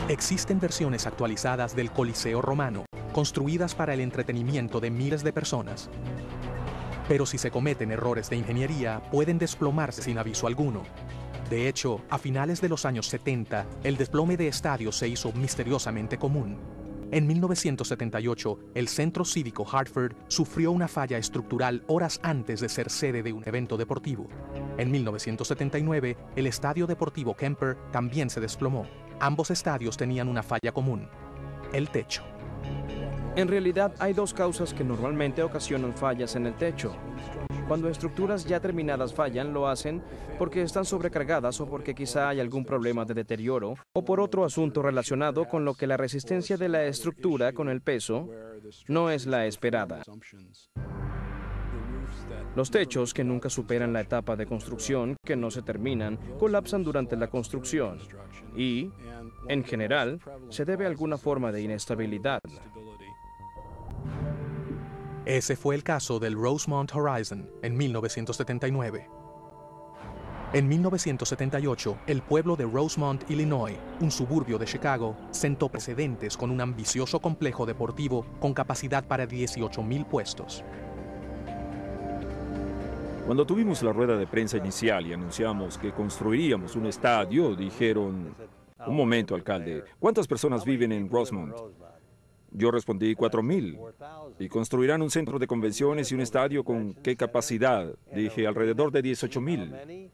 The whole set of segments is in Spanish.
Existen versiones actualizadas del Coliseo Romano, construidas para el entretenimiento de miles de personas. Pero si se cometen errores de ingeniería, pueden desplomarse sin aviso alguno. De hecho, a finales de los años 70, el desplome de estadios se hizo misteriosamente común. En 1978, el Centro Cívico Hartford sufrió una falla estructural horas antes de ser sede de un evento deportivo. En 1979, el Estadio Deportivo Kemper también se desplomó. Ambos estadios tenían una falla común: el techo. En realidad, hay dos causas que normalmente ocasionan fallas en el techo. Cuando estructuras ya terminadas fallan, lo hacen porque están sobrecargadas o porque quizá hay algún problema de deterioro o por otro asunto relacionado con lo que la resistencia de la estructura con el peso no es la esperada. Los techos que nunca superan la etapa de construcción, que no se terminan, colapsan durante la construcción y, en general, se debe a alguna forma de inestabilidad. Ese fue el caso del Rosemont Horizon en 1979. En 1978, el pueblo de Rosemont, Illinois, un suburbio de Chicago, sentó precedentes con un ambicioso complejo deportivo con capacidad para 18,000 puestos. Cuando tuvimos la rueda de prensa inicial y anunciamos que construiríamos un estadio, dijeron: un momento, alcalde, ¿cuántas personas viven en Rosemont? Yo respondí: 4,000. ¿Y construirán un centro de convenciones y un estadio con qué capacidad? Dije: alrededor de 18,000.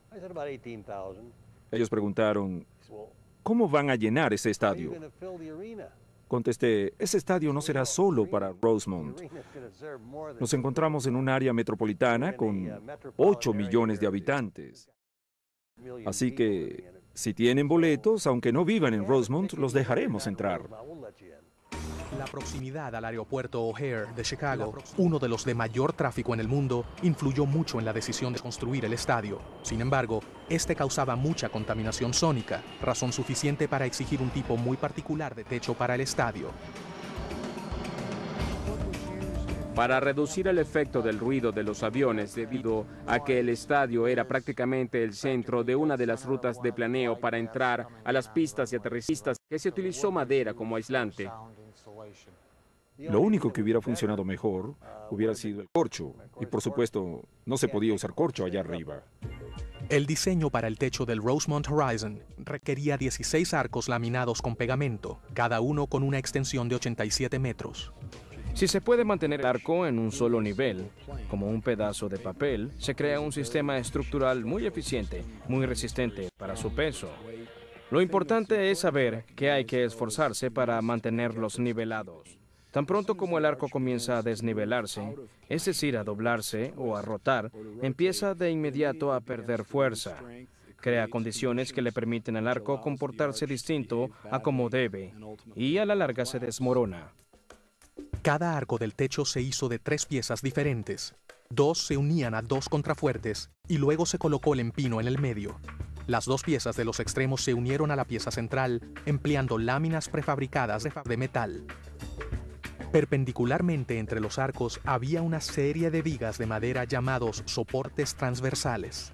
Ellos preguntaron: ¿cómo van a llenar ese estadio? Contesté: ese estadio no será solo para Rosemont. Nos encontramos en un área metropolitana con 8 millones de habitantes. Así que, si tienen boletos, aunque no vivan en Rosemont, los dejaremos entrar. La proximidad al aeropuerto O'Hare de Chicago, uno de los de mayor tráfico en el mundo, influyó mucho en la decisión de construir el estadio. Sin embargo, este causaba mucha contaminación sónica, razón suficiente para exigir un tipo muy particular de techo para el estadio. Para reducir el efecto del ruido de los aviones, debido a que el estadio era prácticamente el centro de una de las rutas de planeo para entrar a las pistas y aterrizistas, que se utilizó madera como aislante. Lo único que hubiera funcionado mejor hubiera sido el corcho, y por supuesto no se podía usar corcho allá arriba. El diseño para el techo del Rosemont Horizon requería 16 arcos laminados con pegamento, cada uno con una extensión de 87 metros. Si se puede mantener el arco en un solo nivel, como un pedazo de papel, se crea un sistema estructural muy eficiente, muy resistente para su peso. Lo importante es saber que hay que esforzarse para mantenerlos nivelados. Tan pronto como el arco comienza a desnivelarse, es decir, a doblarse o a rotar, empieza de inmediato a perder fuerza. Crea condiciones que le permiten al arco comportarse distinto a como debe, y a la larga se desmorona. Cada arco del techo se hizo de 3 piezas diferentes. 2 se unían a 2 contrafuertes y luego se colocó el empino en el medio. Las 2 piezas de los extremos se unieron a la pieza central empleando láminas prefabricadas de metal. Perpendicularmente entre los arcos había una serie de vigas de madera llamados soportes transversales.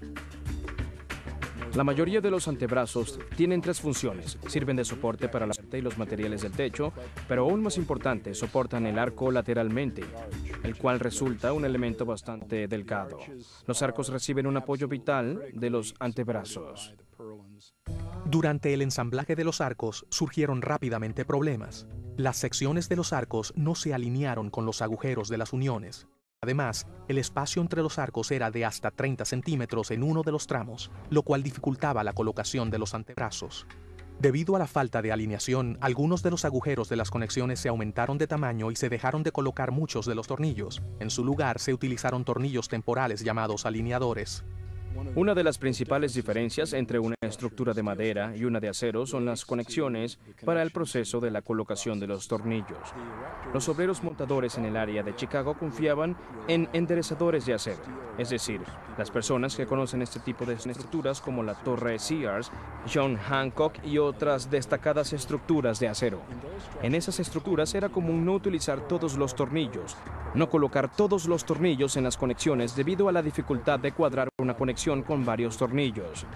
La mayoría de los antebrazos tienen 3 funciones. Sirven de soporte para la parte y los materiales del techo, pero aún más importante, soportan el arco lateralmente, el cual resulta un elemento bastante delgado. Los arcos reciben un apoyo vital de los antebrazos. Durante el ensamblaje de los arcos surgieron rápidamente problemas. Las secciones de los arcos no se alinearon con los agujeros de las uniones. Además, el espacio entre los arcos era de hasta 30 centímetros en uno de los tramos, lo cual dificultaba la colocación de los antebrazos. Debido a la falta de alineación, algunos de los agujeros de las conexiones se aumentaron de tamaño y se dejaron de colocar muchos de los tornillos. En su lugar, se utilizaron tornillos temporales llamados alineadores. Una de las principales diferencias entre una estructura de madera y una de acero son las conexiones para el proceso de la colocación de los tornillos. Los obreros montadores en el área de Chicago confiaban en enderezadores de acero, es decir, las personas que conocen este tipo de estructuras como la Torre Sears, John Hancock y otras destacadas estructuras de acero. En esas estructuras era común no utilizar todos los tornillos, no colocar todos los tornillos en las conexiones debido a la dificultad de cuadrar una conexión con varios tornillos.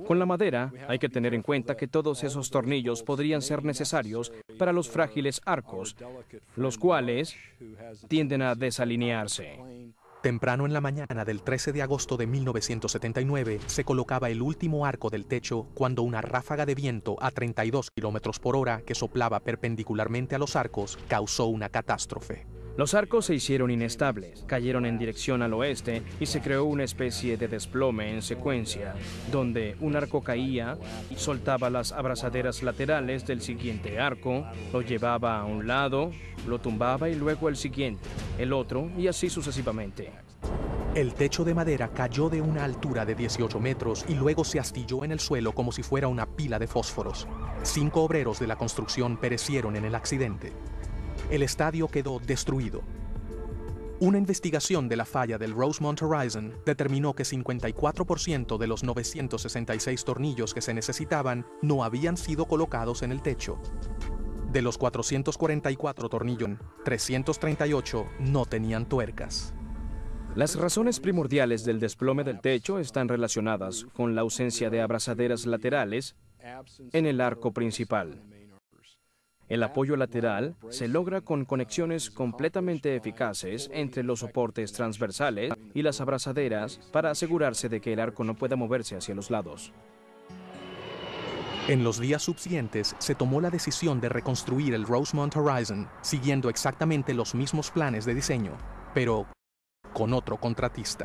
Con la madera, hay que tener en cuenta que todos esos tornillos podrían ser necesarios para los frágiles arcos, los cuales tienden a desalinearse. Temprano en la mañana del 13 de agosto de 1979 se colocaba el último arco del techo cuando una ráfaga de viento a 32 kilómetros por hora que soplaba perpendicularmente a los arcos causó una catástrofe. Los arcos se hicieron inestables, cayeron en dirección al oeste y se creó una especie de desplome en secuencia, donde un arco caía y soltaba las abrazaderas laterales del siguiente arco, lo llevaba a un lado, lo tumbaba y luego el siguiente, el otro y así sucesivamente. El techo de madera cayó de una altura de 18 metros y luego se astilló en el suelo como si fuera una pila de fósforos. 5 obreros de la construcción perecieron en el accidente. El estadio quedó destruido. Una investigación de la falla del Rosemont Horizon determinó que 54% de los 966 tornillos que se necesitaban no habían sido colocados en el techo. De los 444 tornillos, 338 no tenían tuercas. Las razones primordiales del desplome del techo están relacionadas con la ausencia de abrazaderas laterales en el arco principal. El apoyo lateral se logra con conexiones completamente eficaces entre los soportes transversales y las abrazaderas para asegurarse de que el arco no pueda moverse hacia los lados. En los días subsiguientes se tomó la decisión de reconstruir el Rosemont Horizon, siguiendo exactamente los mismos planes de diseño, pero con otro contratista.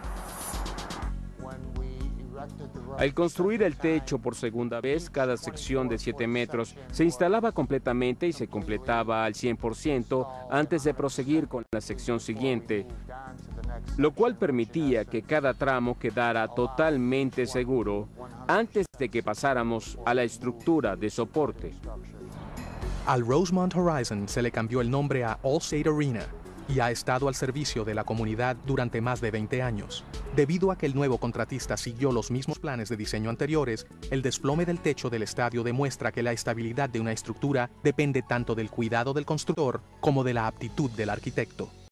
Al construir el techo por segunda vez, cada sección de 7 metros se instalaba completamente y se completaba al 100% antes de proseguir con la sección siguiente, lo cual permitía que cada tramo quedara totalmente seguro antes de que pasáramos a la estructura de soporte. Al Rosemont Horizon se le cambió el nombre a Allstate Arena y ha estado al servicio de la comunidad durante más de 20 años. Debido a que el nuevo contratista siguió los mismos planes de diseño anteriores, el desplome del techo del estadio demuestra que la estabilidad de una estructura depende tanto del cuidado del constructor como de la aptitud del arquitecto.